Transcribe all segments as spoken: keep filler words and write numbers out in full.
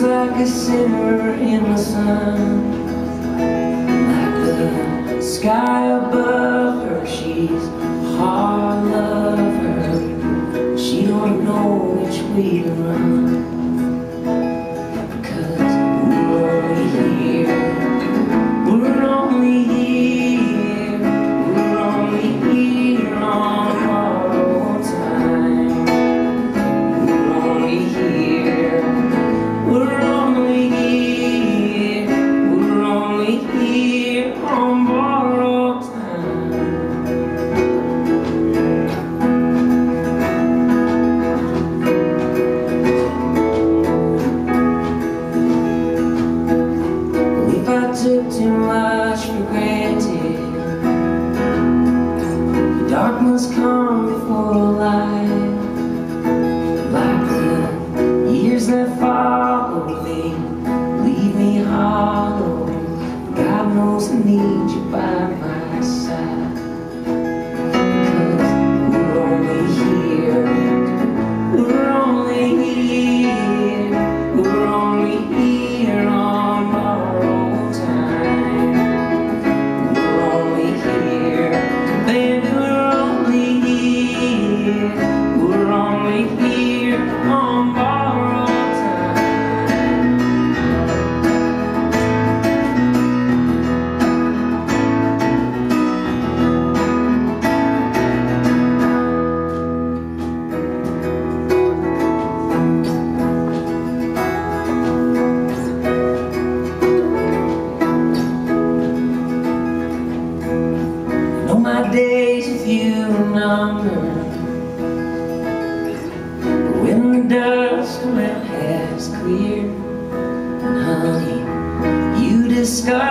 like a sinner in the sun, like the sky above her. She's a hard lover, she don't know which way to run. Cause we're only here, we're only here, we're only here on borrowed time. We're only here, we're only here, we're only here on borrowed time. If I took too much for granted, the dark must come before the light. Like the years that follow me, leave me hollow. God knows I need you by my side. Because we're only here, we're only here, we're only here on borrowed time. We're only here, baby, we're only here, we're only here on borrowed time. I know my days with you are numbered, but when the dust around has cleared, and honey, you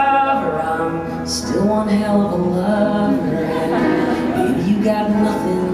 discover I'm still one hell of a lover, and baby, you got nothing